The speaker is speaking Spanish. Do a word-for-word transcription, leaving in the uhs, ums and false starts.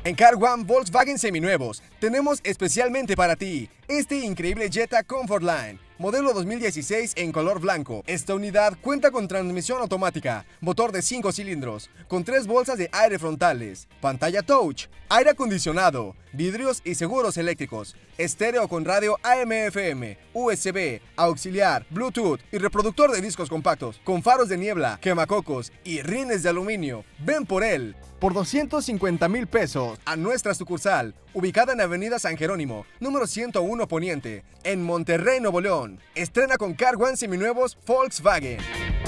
En Car One Volkswagen Seminuevos tenemos especialmente para ti este increíble Jetta Comfortline, modelo dos mil dieciséis en color blanco. Esta unidad cuenta con transmisión automática, motor de cinco cilindros, con tres bolsas de aire frontales, pantalla touch, aire acondicionado, vidrios y seguros eléctricos, estéreo con radio A M F M, U S B, auxiliar, Bluetooth y reproductor de discos compactos, con faros de niebla, quemacocos y rines de aluminio. Ven por él por doscientos cincuenta mil pesos a nuestra sucursal, ubicada en Avenida San Jerónimo, número ciento uno Poniente, en Monterrey, Nuevo León. Estrena con Car One Seminuevos Volkswagen.